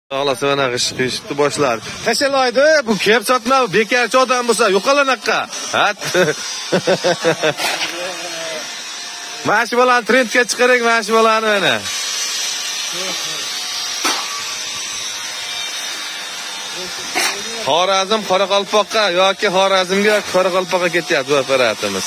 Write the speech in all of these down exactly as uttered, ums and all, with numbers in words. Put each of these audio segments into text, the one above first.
Ağlasa bana qışqıştı boshlar. Tashalaydi, bu kep sotma, bekarchi odam bo'lsa, yo'qalanaqqa. Hat. Mashi bilan trendga chiqarak, mashi bilan mana. Xorazm Qoraqalpoqqa yoki Xorazmga Qoraqalpoqqa ketyapti bu apparatimiz.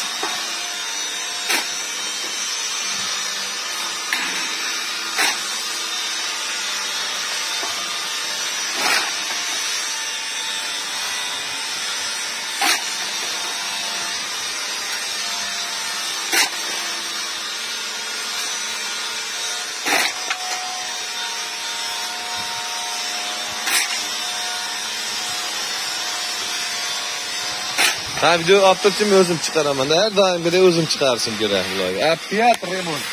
Ha video optim o'zim chiqaraman. Har doimgidek o'zim chiqarishim kerak vlog. Опять ремонт.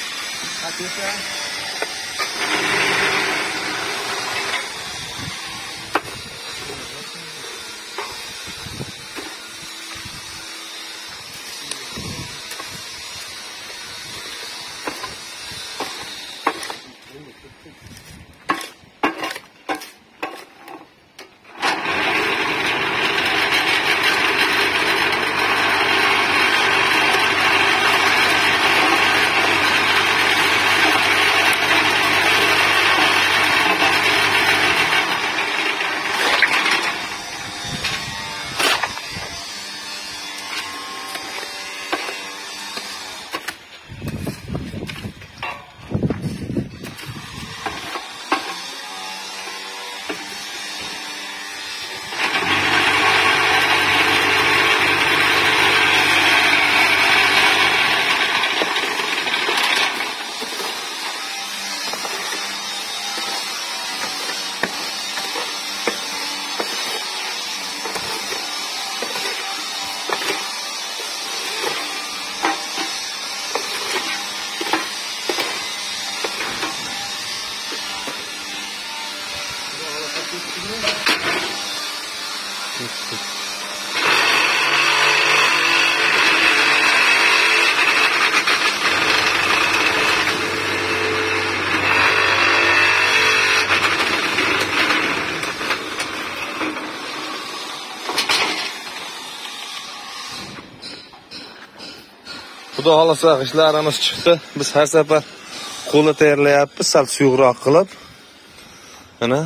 Xudo xolasa ishlarimiz chiqdi. Biz har safar qo'lda tayyorlayapmiz, sal suyuqroq qilib. Mana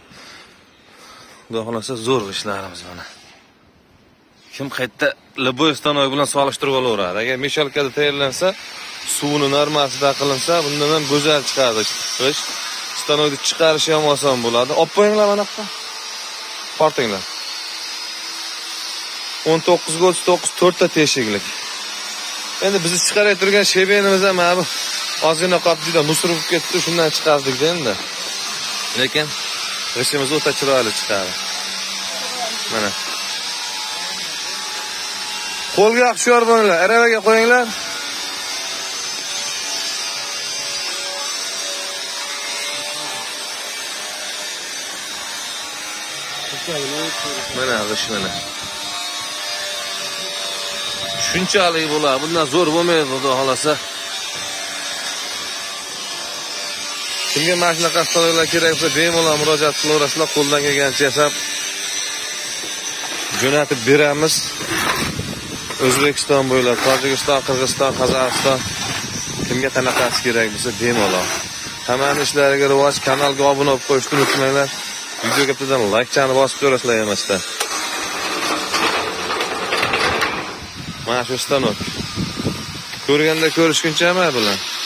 Xudo xolasa zo'r ishlarimiz mana. Kim qayerda Liboy stanoy bilan solishtirib olaveradi. Agar meshalkada tayyorlansa, suvini normasida qilinsa, bundan ham go'zal chiqadi. Ish stanoyni chiqarishi ham oson bo'ladi. Olib qo'yinglar mana bu. Portinglar. o'n to'qqiz ga o'ttiz to'qqiz to'rtta teshiklik. Endi bizni chiqarib turgan shebenimiz ham mana bu ozgina qolib juda musir bo'lib ketdi, shundan chiqardik-da endi. Lekin g'ishimiz o'ta chiroyli chiqadi. Mana. Qo'lga hushyor bo'linglar, aravaga qo'yinglar. Mana g'ish mana. Shunchalik bo'ladi, bundan zo'r bo'lmaydi, xudo xolasa. Kimga mana shunaqa stanoylar kerak bo'lsa, bemalol murojaat qilaverasizlar, qo'ldan kelgancha yasab jo'natib beramiz. O'zbekiston bo'ylab, Tojikiston, Qirg'iziston, Qozog'iston kimga qanaqasi kerak bo'lsa, bemalol. Hammaning ishlariga rivoj, kanalga obuna bo'lib qo'yishni unutmanglar. Videoga bittadan like-chani bosib ko'rasizlar emasdan. Mana shu stanoy. Ko'rganda ko'rishguncha hamma bilan